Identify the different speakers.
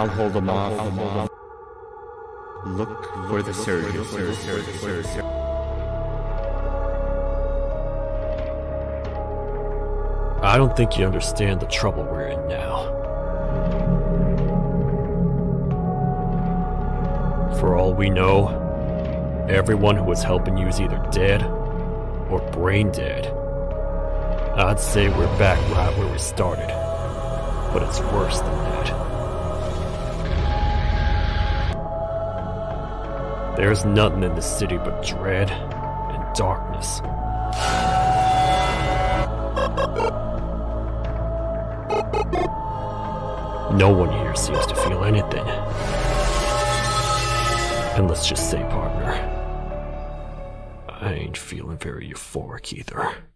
Speaker 1: I'll hold them off. Look for the surgeons.
Speaker 2: I don't think you understand the trouble we're in now. For all we know, everyone who was helping you is either dead or brain dead. I'd say we're back right where we started, but it's worse than that. There's nothing in this city but dread and darkness. No one here seems to feel anything. And let's just say, partner, I ain't feeling very euphoric either.